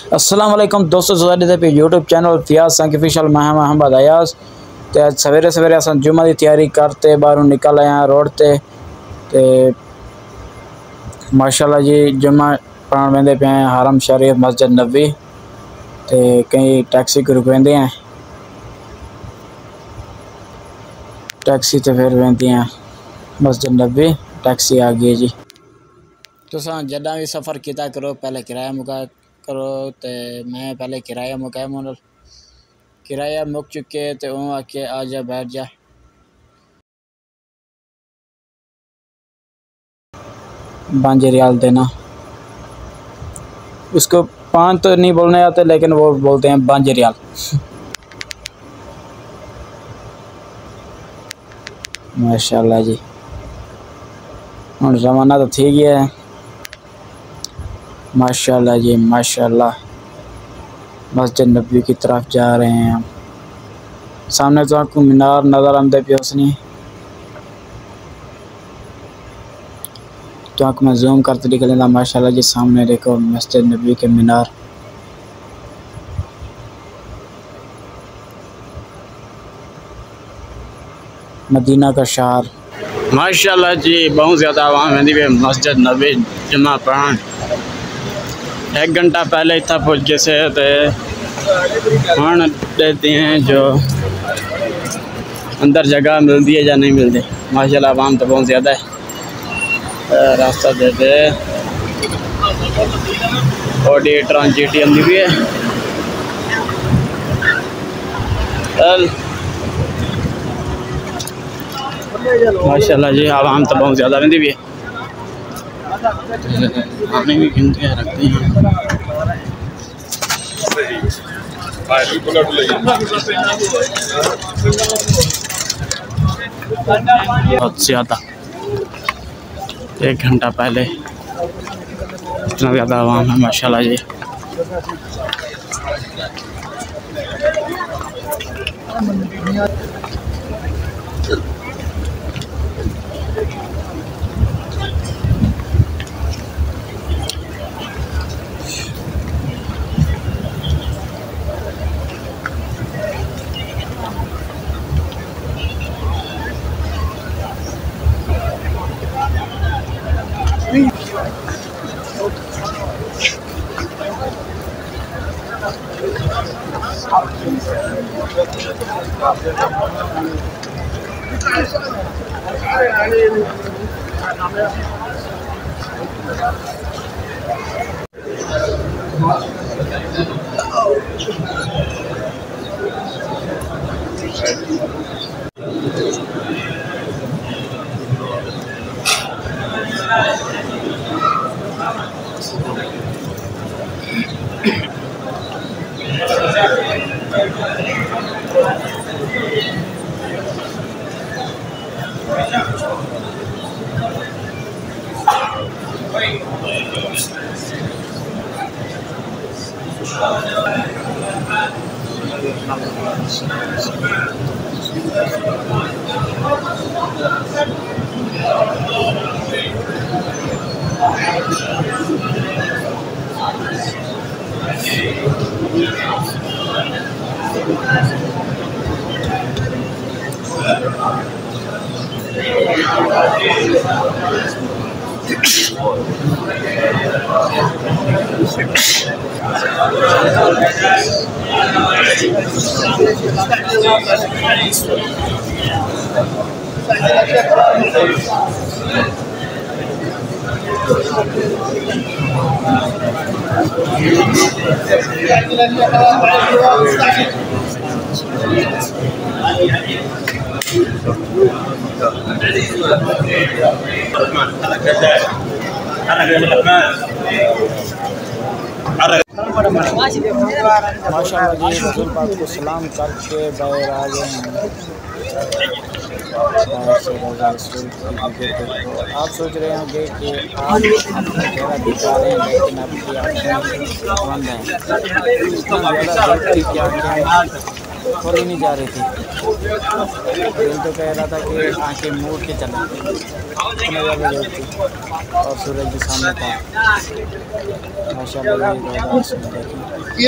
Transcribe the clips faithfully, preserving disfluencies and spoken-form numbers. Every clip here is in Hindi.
अस्सलाम वालेकुम दोस्तों, सोसाइटी पे यूट्यूब चैनल फियाज संकिफिशल मैं मोहम्मद अयाज। तो आज सवेरे सवेरे अस जुम्मे की तैयारी करते बाहरों निकल आए हैं रोड ते ते माशाल्लाह जी जुम्मा पढ़न वेंदे पे हैं हरम शरीफ मस्जिद नबी। ते कई टैक्सी को रुकवेंदे हैं, टैक्सी तो फिर वेंदी हैं मस्जिद नबी। टैक्सी आ गई जी। तुसां जदा भी सफ़र किया करो पहले किराया मुका करो। तो मैं पहले किराया मुकाया मोनल किराया मुक चुके तो वो आके आ जा बैठ जा। पाँच रियाल देना, उसको पाँच तो नहीं बोलने आते लेकिन वो बोलते हैं पाँच रियाल। माशाल्लाह जी, और ज़माना तो ठीक ही है। माशाल्लाह जी माशाल्लाह, मस्जिद नबी की तरफ जा रहे हैं हम। सामने तो आपको मीनार नज़र आते पे उसने तो आपको मैं जूम करते दिख लेना। माशाल्लाह जी सामने देखो मस्जिद नबी के मीनार। मदीना का शहर। माशाल्लाह जी बहुत ज़्यादा आवाम है मस्जिद नबी जुम्मा पढ़न। एक घंटा पहले इतना पहुँच गए से हन देते हैं जो अंदर जगह मिलती है या नहीं मिलती। माशाल्लाह आवाम तो बहुत ज़्यादा है। रास्ता देते और ये ट्रांजिट आती भी है। माशाल्लाह जी आवाम तो बहुत ज़्यादा रहती भी है। पानी भी गिनते रखते हैं बहुत ज़्यादा। एक घंटा पहले इतना ज़्यादा आवाम है माशाल्लाह जी। माशाल्लाह जी रसूल पाक को सलाम करके बाहर आ गए हैं। आप सोच रहे होंगे कि आप अपना चेहरा दिखा रहे हैं लेकिन आपकी आँखें बंद हैं। इतना ज़्यादा देखती कि आँखें खोली नहीं जा रही थी। दिल तो कह रहा था कि आंखें मूड़ के चला इतने ज़्यादा धूप थी और सूरज भी सामने था। माशाल्लाह ये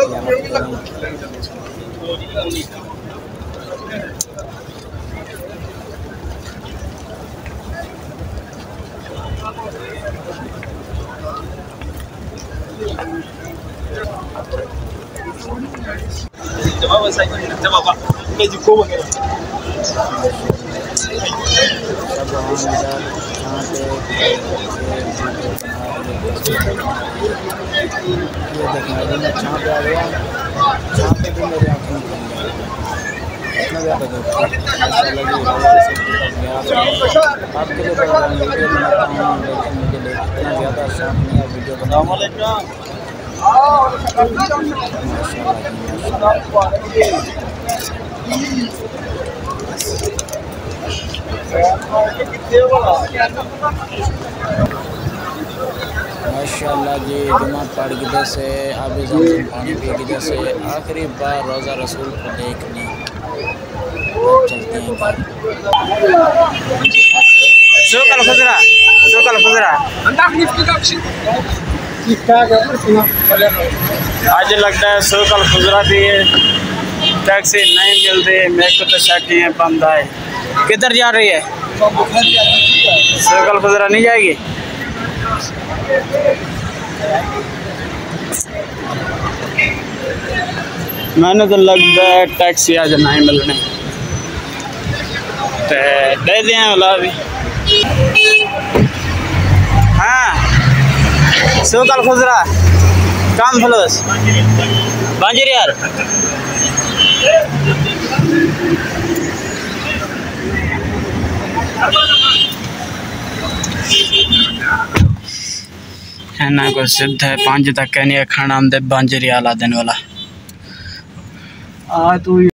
देखें अभी मैं छाँव पे आ गया, छाँव पे भी मेरी आँखें में बन गई इतना ज़्यादा धूप थी। आपके लिए तो वीडियो बनाता हूँ लेकिन मुझे इतना ज़्यादा शौक नहीं है वीडियो बनाने का। माशाल्लाह जी जुमा पढ़ गिदे से आबे ज़मज़म पानी पी गिदे से आखिरी बार रोज़ा रसूल को देखने चलते हैं घर। सुकल खुजरा सुकल खुजरा आज लगता है सुकल खुजरा भी है, टैक्सी नहीं मिलती। मेरे को तो शक है बंद है। किधर जा रही है? सुकल खुजरा नहीं जाएगी। मैंने तो लगता है टैक्सी आज नहीं मिलने ते दे दिए वाला भी। हाँ सुकल खुजरा कम फ्लोस बांजर यार है ना को सिद्ध है पांच तक कहने खाना आमदे बांजर आला दिन वाला आ तू